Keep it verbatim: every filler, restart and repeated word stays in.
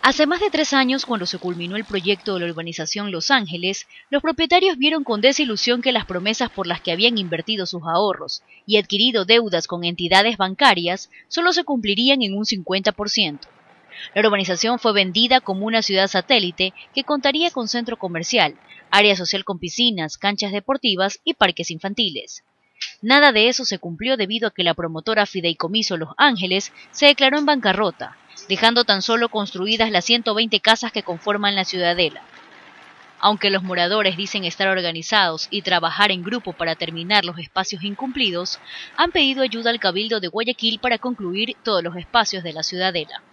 Hace más de tres años, cuando se culminó el proyecto de la urbanización Los Ángeles, los propietarios vieron con desilusión que las promesas por las que habían invertido sus ahorros y adquirido deudas con entidades bancarias solo se cumplirían en un cincuenta por ciento. La urbanización fue vendida como una ciudad satélite que contaría con centro comercial, área social con piscinas, canchas deportivas y parques infantiles. Nada de eso se cumplió debido a que la promotora Fideicomiso Los Ángeles se declaró en bancarrota, dejando tan solo construidas las ciento veinte casas que conforman la ciudadela. Aunque los moradores dicen estar organizados y trabajar en grupo para terminar los espacios incumplidos, han pedido ayuda al Cabildo de Guayaquil para concluir todos los espacios de la ciudadela.